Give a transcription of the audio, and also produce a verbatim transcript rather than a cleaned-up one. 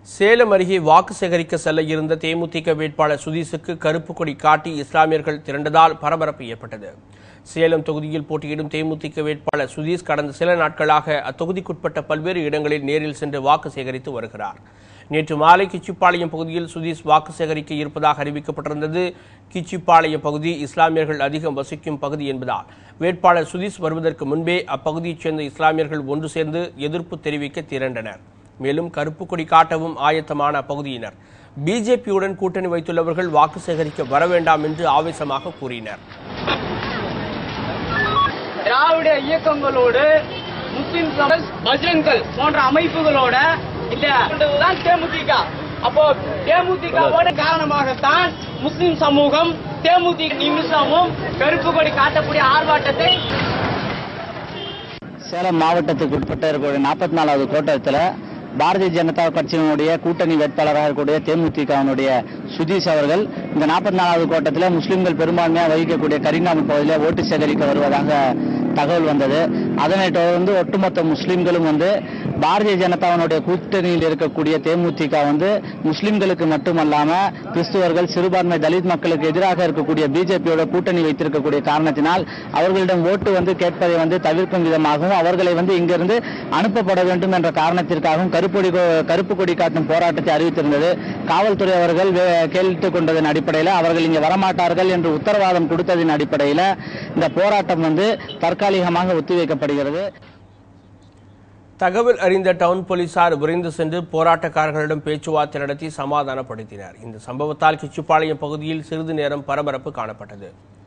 சேலம் அருகே வாக்கு சேகரிக்க செல்ல இருந்த தேமுதிக வேட்பாளர் சுதீஷுக்கு கருப்பு கொடி காட்டி இஸ்லாமியர்கள் திரண்டதால் பரபரப்பு ஏற்பட்டது. சேலம் தொகுதியில் போட்டியிடும் தேமுதிக வேட்பாளர் சுதீஷ் கடந்த சில நாட்களாக அத்தொகுதிக்குட்பட்ட பல்வேறு இடங்களில் நேரில் சென்று வாக்கு சேகரித்து வருகிறார். நேற்று மாலை கிச்சிப்பாளையம் பகுதியில் சுதீஷ் வாக்கு சேகரிக்க இருப்பதாக அறிவிக்கப்பட்டிருந்தது. கிச்சிப்பாளையம் பகுதி இஸ்லாமியர்கள் அதிகம் வசிக்கும் பகுதி என்பதால் வேட்பாளர் சுதீஷ் வருவதற்கு முன்பே அப்பகுதியைச் சேர்ந்த இஸ்லாமியர்கள் ஒன்று சேர்ந்து எதிர்ப்பு தெரிவிக்க திரண்டனர். மேலும் கருப்பு கொடி காட்டவும் ஆயத்தமான அப்பகுதியினர் பிஜேபியுடன் கூட்டணி வைத்துள்ளவர்கள் வாக்கு சேகரிக்க வர வேண்டாம் என்று ஆவேசமாக கூறினர். திராவிட இயக்கங்களோடு முஸ்லிம் பஜ்ரங்கல் போன்ற அமைப்புகளோட இந்த தேமுதிக அப்போ தேமுதிகவோட காரணமாகத்தான் முஸ்லிம் சமூகம் தேமுதிக நிமிஷமும் கருப்பு கொடி காட்டக்கூடிய ஆர்ப்பாட்டத்தை சேலம் மாவட்டத்துக்கு உட்பட்ட இருக்கக்கூடிய நாற்பத்தி நாலாவது கோட்டத்தில் பாரதிய ஜனதா கட்சியினுடைய கூட்டணி வேட்பாளராக இருக்கக்கூடிய தேமுதிகவினுடைய சுதீஷ் அவர்கள் இந்த நாற்பத்தி நாலாவது கோட்டத்தில் முஸ்லிம்கள் பெரும்பான்மையாக வகிக்கக்கூடிய கரிங்காமல் பகுதியில் ஓட்டு சேகரிக்க வருவதாக தகவல் வந்தது. அதனைத் தொடர்ந்து ஒட்டுமொத்த முஸ்லிம்களும் வந்து பாரதிய ஜனதாவினுடைய கூட்டணியில் இருக்கக்கூடிய தேமுதிக வந்து முஸ்லிம்களுக்கு மட்டுமல்லாம கிறிஸ்துவர்கள், சிறுபான்மை, தலித் மக்களுக்கு எதிராக இருக்கக்கூடிய பிஜேபியோட கூட்டணி வைத்திருக்கக்கூடிய காரணத்தினால் அவர்களிடம் ஓட்டு வந்து கேட்பதை வந்து தவிர்க்கும் விதமாகவும் அவர்களை வந்து இங்கிருந்து அனுப்பப்பட வேண்டும் என்ற காரணத்திற்காகவும் கருப்பொடி கருப்பு கொடி காட்டும் போராட்டத்தை அறிவித்திருந்தது. காவல்துறை அவர்கள் கேட்டுக் கொண்டதன் அடிப்படையில் அவர்கள் இங்கே வரமாட்டார்கள் என்று உத்தரவாதம் கொடுத்ததின் அடிப்படையில் இந்த போராட்டம் வந்து தற்காலிகமாக ஒத்திவைக்கப்படுகிறது. தகவல் அறிந்த டவுன் போலீசார் விரைந்து சென்று போராட்டக்காரர்களிடம் பேச்சுவார்த்தை நடத்தி சமாதானப்படுத்தினர். இந்த சம்பவத்தால் கிச்சிப்பாளையம் பகுதியில் சிறிது நேரம் பரபரப்பு காணப்பட்டது.